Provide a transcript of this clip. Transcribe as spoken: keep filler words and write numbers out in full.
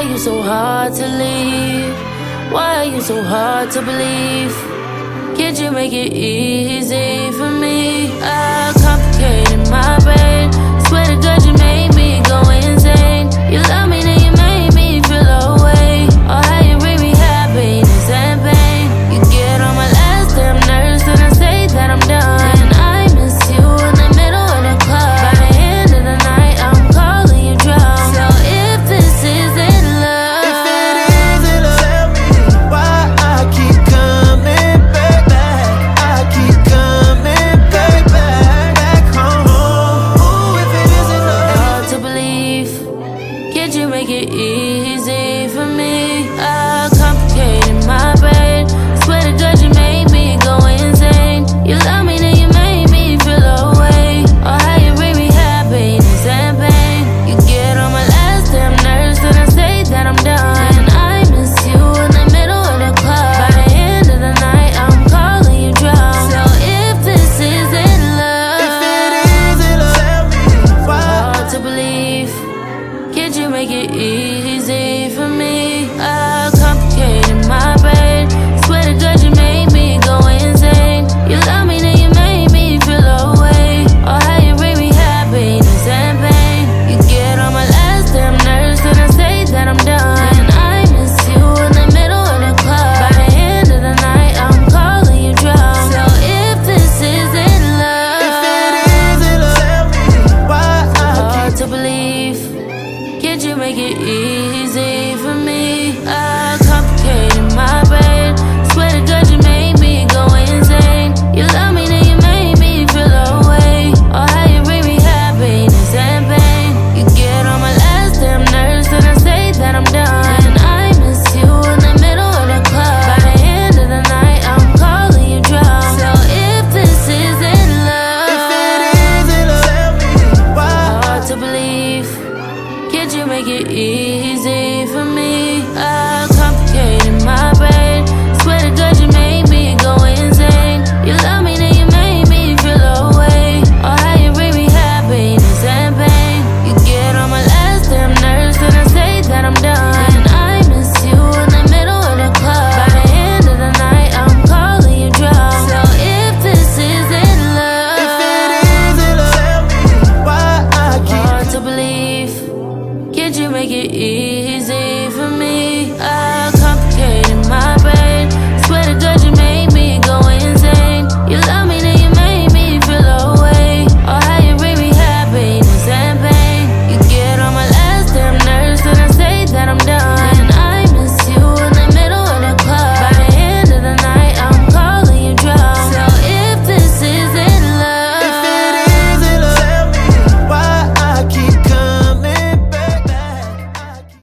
are you so hard to leave? Why are you so hard to believe? Can't you make it easy for me? I complicated my brain. Swear to God you made me go insane. You love me then you made me feel away. Oh how you bring me happiness and pain. You get on my last damn nerves and I say that I'm done. I miss you in the middle of the club. By the end of the night I'm calling you drunk. So if this isn't love, if it isn't love, tell me why I keep coming back, back. I keep coming back, back, back home. Ooh, if it isn't love, hard to believe. Can't you make it easy for me? I complicated my brain. Swear to God you made me go insane. You love me then you made me feel away. Oh how you bring me happiness and pain. You get on my last damn nerves and I say that I'm done. I miss you in the middle of the club. By the end of the night I'm calling you drunk. So if this isn't love, if it isn't love, tell me why. hard to believe. Can't you make it easy for me? I complicated my brain. Swear to God you made me go insane. You love me then you made me feel away. Oh how you bring me happiness and pain. You get on my last damn nerves and I say that I'm done. I miss you in the middle of the club. By the end of the night I'm calling you drunk. So if this isn't love, If it isn't love, tell me why I hard keep. to believe. Can't you make it easy for me? I complicated my brain. Swear to God you made me go insane. You love me then you made me feel away. Oh how you bring me happiness and pain. You get on my last damn nerves and I say that I'm done. I miss you in the middle of the club. By the end of the night I'm calling you drunk. So if this isn't love, If it isn't love, tell me why. hard to believe. Can't you make it easy for me? I complicated my brain. Swear to God you made me go insane. You love me then you made me feel away. Oh how you bring me happiness and pain. You get on my last damn nerves and I say that I'm done. I miss you in the middle of the club. By the end of the night I'm calling you drunk. So if this isn't love, If it isn't love, tell me why I keep. hard to believe. Can't you make it easy